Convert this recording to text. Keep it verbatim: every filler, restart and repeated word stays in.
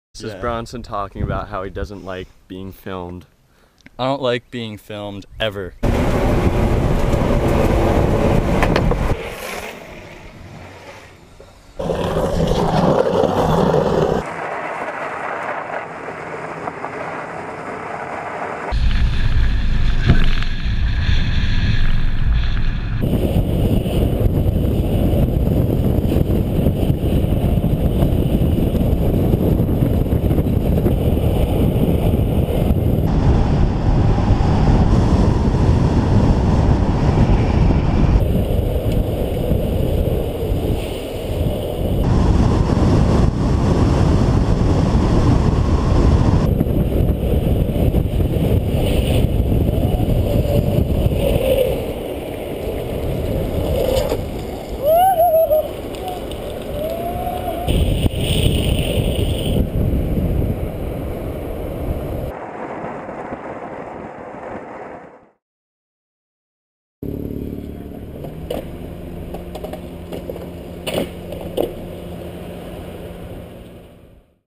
This is Yeah. Bronson talking about how he doesn't like being filmed. I don't like being filmed ever.